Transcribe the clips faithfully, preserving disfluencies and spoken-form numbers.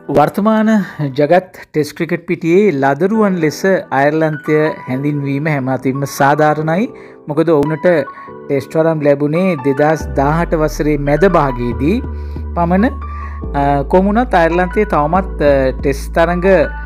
වර්තමාන ජගත් test cricket පිටියේ ලදරුවන් ලෙස අයර්ලන්තය හැඳින්වීම හැම අතින්ම සාධාරණයි. මොකද ඔවුන්ට ටෙස්ට් වරම් ලැබුණේ දෙදහස් දාහට වසරේ මැද භාගයේදී පමණ. කොමුණත් අයර්ලන්තයේ තවමත් ටෙස්ට් තරඟ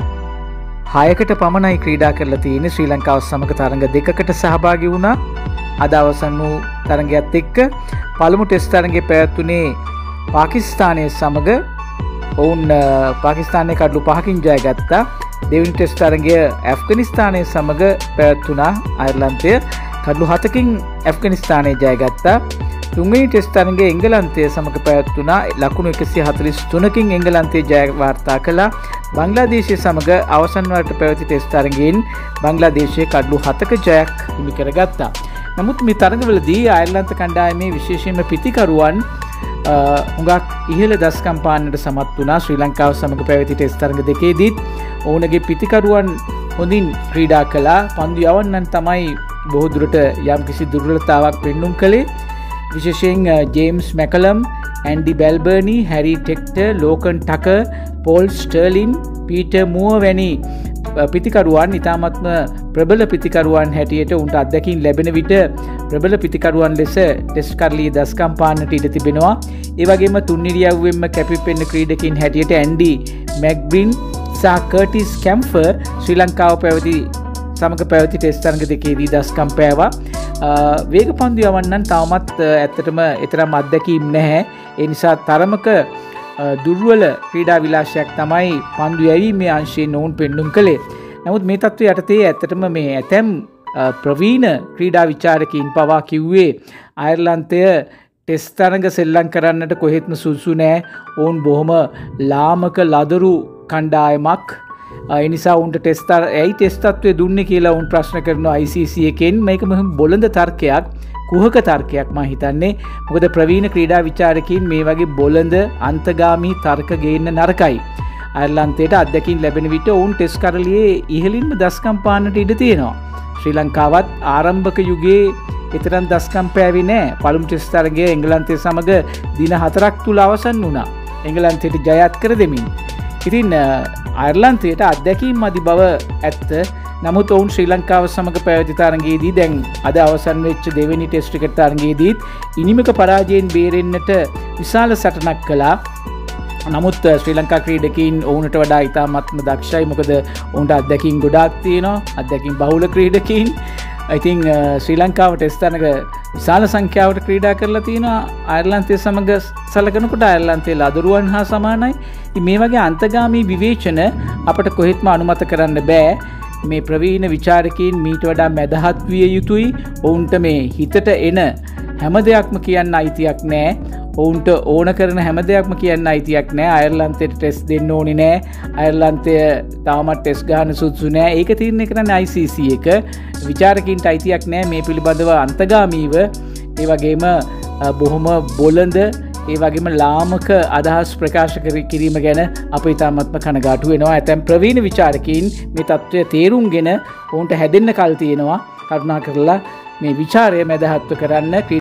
හයකට පමණයි ක්‍රීඩා කරලා තියෙන්නේ. ශ්‍රී ලංකාව සමග තරඟ දෙකකට සහභාගී වුණා. අද අවසන් වූ තරඟයත් එක්ක පළමු ටෙස්ට් තරඟය පැවැත්වුණේ පාකිස්තානය සමග. ඔවුන් පාකිස්තානයේ කඩලු පහකින් ජය ගත්තා. දෙවනි ටෙස්ට් තරඟය ඇෆ්ගනිස්තානය සමග පැවැත්වුණා. අයර්ලන්තය කඩලු හතකින් ඇෆ්ගනිස්තානය ජය ගත්තා. තුන්වෙනි ටෙස්ට් තරඟය එංගලන්තය සමග පැවැත්වුණා. ලකුණු එකසිය හතළිස් තුනකින් එංගලන්තය ජය වාර්තා කළා. බංග්ලාදේශය සමග අවසන් වරට පැවති ටෙස්ට් තරඟයෙන් බංග්ලාදේශය කඩලු හතක ජයක් හිමි කරගත්තා. නමුත් මේ තරඟවලදී අයර්ලන්ත කණ්ඩායමේ විශේෂයෙන්ම පිතිකරුවන් හුඟක් ඉහළ දස්කම් පාන්නට සමත් වුණා. ශ්‍රී ලංකාව සමග පැවති ටෙස්ට් තරඟ දෙකේදීත් ඔවුන්ගේ පිතිකරුවන් හොඳින් ක්‍රීඩා කළා. පන්දු යවන්නන් තමයි බොහෝ දුරට යම්කිසි දුර්වලතාවක් පෙන්නුම් කළේ. විශේෂයෙන් James McCollum, Andy Balbirnie, Harry Tector, Lorcan Tucker, Paul Stirling, Peter Moor වැනි පිතිකරුවන් ඉතාමත්ම ප්‍රබල පිතිකරුවන් හැටියට උන්ට අත්දැකීම් ලැබෙන විට ප්‍රබල පිතිකරුවන් ලෙස ටෙස්ට් කරලියේ දස්කම් පාන්නට ඉඩ තිබෙනවා. ඒ වගේම තුන් ඉරියව්වෙන්ම කැපිපෙන්න ක්‍රීඩකින් හැටියට ඇන්ඩි මැක්බ්‍රින් සහ කර්ටිස් කැම්ෆර් ශ්‍රී ලංකාව පැවති සමග පැවති ටෙස්ට් තරඟ දෙකේදී දස්කම් පෑවා. වේග පන්දු යවන්නන් තවමත් ඇත්තටම එතරම් අත්දැකීම් නැහැ. ඒ නිසා තරමක දුර්වල ක්‍රීඩා විලාශයක් තමයි පන්දු යැවීමේ අංශයෙන් ඔවුන් පෙන්නුම් කළේ. නමුත් මේ තත්ත්වය යටතේ ඇත්තටම මේ ඇතැම් ප්‍රවීණ ක්‍රීඩා විචාරකයින් පවා කිව්වේ අයර්ලන්තය ටෙස්ට් තරඟ සෙල්ලම් කරන්නට කොහෙත්ම සුදුසු නෑ. ඔවුන් බොහොම ලාමක ලදරු කණ්ඩායමක්. ඒ නිසා උන්ට ටෙස්ට් ඇයි ටෙස්ට් තත්ත්වය දුන්නේ කියලා උන් ප්‍රශ්න කරනවා I C C එකෙන්. මේක මෙහෙම බොළඳ තර්කයක්, කුහක තර්කයක් මම හිතන්නේ. මොකද ප්‍රවීණ ක්‍රීඩා විචාරකයින් මේ වගේ බොළඳ අන්තගාමී තර්ක ගේන්න නරකයි. අයර්ලන්තයට අත්දැකීම් ලැබෙන විට ඔවුන් ටෙස්ට් කරලියේ ඉහළින්ම දස්කම් පාන්නට ඉඩ තියෙනවා. ශ්‍රී ලංකාවත් ආරම්භක යුගයේ එතරම් දස්කම් පෑවේ නෑ. පළමු ටෙස්ට් තරගය එංගලන්තය සමග දින හතරක් තුල අවසන් වුණා. එංගලන්තයට ජයත් කර දෙමින්. ඉතින් අයර්ලන්තයට අත්දැකීම් මදි බව ඇත්ත. නමුත් ඔවුන් ශ්‍රී ලංකාව සමග පැවති තරඟයේදී දැන් අද අවසන් වෙච්ච දෙවෙනි ටෙස්ට් ක්‍රිකට් තරඟයේදීත් ඉනිමක පරාජයෙන් බේරෙන්නට විශාල සටනක් කළා. නමුත් ශ්‍රී ලංකා ක්‍රීඩකයින් ඔවුන්ට වඩා ඉතාමත්ම දක්ෂයි. මොකද ඔවුන්ට අත්දැකීම් ගොඩාක් තියෙනවා. අත්දැකීම් බහුල ක්‍රීඩකයින්. ඉතින් ශ්‍රී ලංකාව ටෙස්ට් තරඟ විශාල සංඛ්‍යාවට ක්‍රීඩා කරලා තියෙනවා. අයර්ලන්තය සමග සලකනකොට අයර්ලන්තයේ ලදරුවන් හා සමානයි. ඉතින් මේ වගේ අන්තගාමී විවේචන අපට කොහෙත්ම අනුමත කරන්න බෑ. මේ ප්‍රවීණ විචාරකයින් මීට වඩා මැදහත් විය යුතුයි. ඔවුන්ට මේ හිතට එන හැම දෙයක්ම කියන්න අයිතියක් නෑ. ඔවුන්ට ඕන කරන හැම දෙයක්ම කියන්න අයිතියක් නෑ. අයර්ලන්තයට ටෙස්ට් දෙන්න ඕනේ නෑ. අයර්ලන්තය තාමත් ටෙස්ට් ගන්න සුදුසු නෑ. ඒක තීරණය කරන්නේ I C C එක. විචාරකයින්ට අයිතියක් නෑ මේ පිළිබඳව අන්තගාමීව, ඒ වගේම බොහොම බොළඳ, ඒ වගේම ලාමක අදහස් ප්‍රකාශ කිරීම ගැන අප ඉතාමත්ම කනගාටු වෙනවා. ඇතැම් ප්‍රවීණ විචාරකයින් මේ තත්ත්වය තේරුම්ගෙන ඔවුන්ට හැදෙන්න කල් තියෙනවා. කරුණා කරලා මේ විචාරය මැදහත්ව කරන්න.